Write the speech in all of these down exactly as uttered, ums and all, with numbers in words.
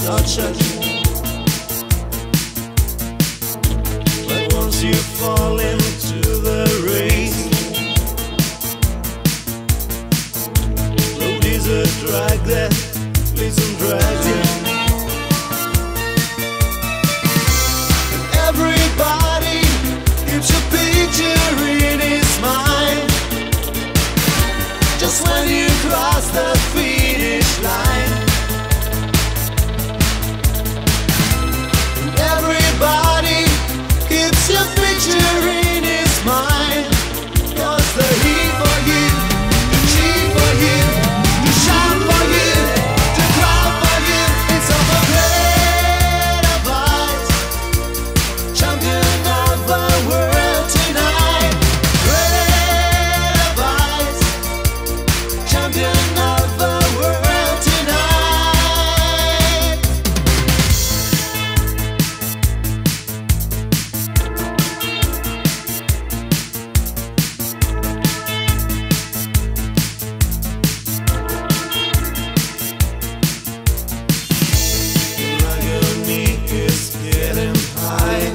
touch it. But once you fall into the race, road is a drag that leads and drags you. Everybody keeps a picture in his mind just when you cross the finish line. Everybody keeps your picture in his mind, 'cause they're here for you, to cheer for you, to shine for you, to cry for you. It's all for great advice, champion of the world tonight. Great advice, champion of the world tonight. Agony is getting high,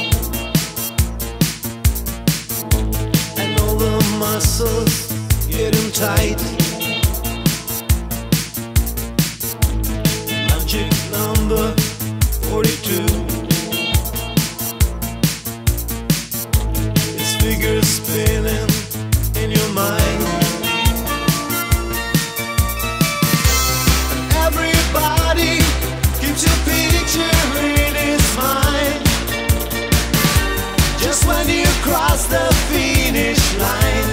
and all the muscles getting tight. Magic number forty-two. This figure spinning in your mind. Everybody keeps your picture in his mind just when you cross the finish line.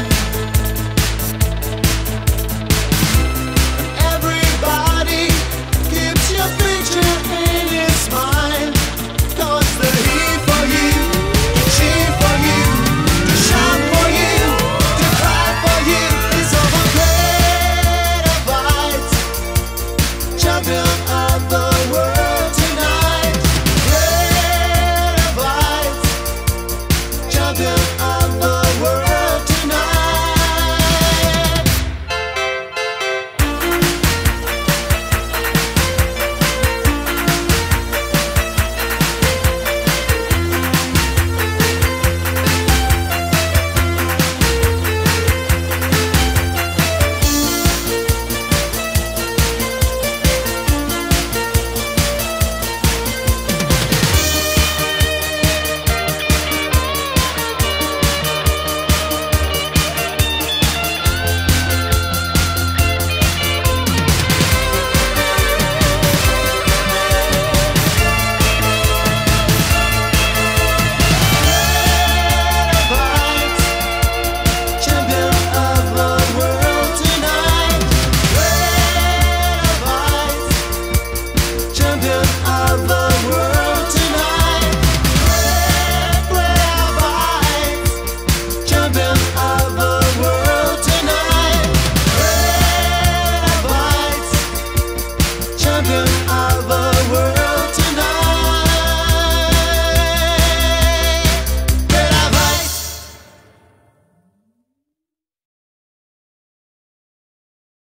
Everybody keeps your picture in his mind, 'cause they're here for you, to cheer for you, to shine for you, to cry for you. It's all for great advice, champion of the world tonight. Great advice, champion of the world tonight. Champion